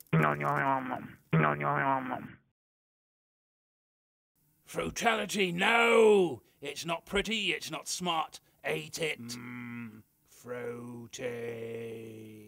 Fruitality, no! It's not pretty, it's not smart. Ate it. Fruity.